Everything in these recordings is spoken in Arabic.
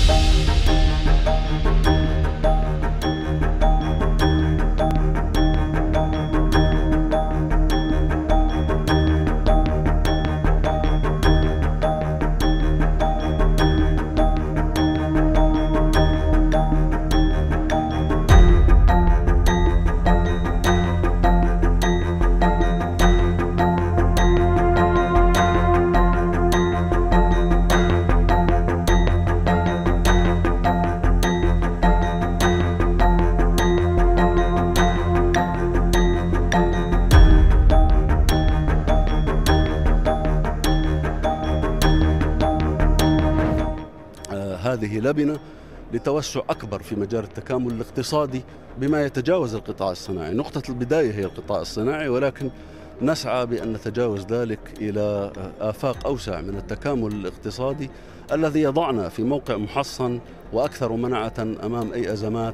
هذه لبنة لتوسع أكبر في مجال التكامل الاقتصادي بما يتجاوز القطاع الصناعي. نقطة البداية هي القطاع الصناعي، ولكن نسعى بأن نتجاوز ذلك إلى آفاق أوسع من التكامل الاقتصادي الذي يضعنا في موقع محصن وأكثر منعة أمام أي أزمات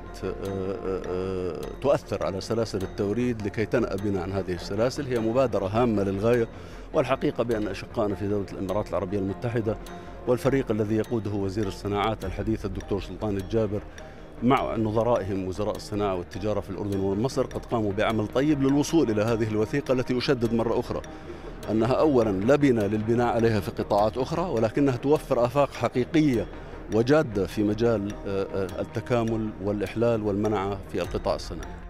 تؤثر على سلاسل التوريد لكي تنأى بنا عن هذه السلاسل. هي مبادرة هامة للغاية، والحقيقة بأن أشقائنا في دولة الإمارات العربية المتحدة والفريق الذي يقوده وزير الصناعات الحديث الدكتور سلطان الجابر مع نظرائهم وزراء الصناعة والتجارة في الأردن ومصر قد قاموا بعمل طيب للوصول إلى هذه الوثيقة التي أشدد مرة أخرى أنها أولا لبنة للبناء عليها في قطاعات أخرى، ولكنها توفر آفاق حقيقية وجادة في مجال التكامل والإحلال والمنعة في القطاع الصناعي.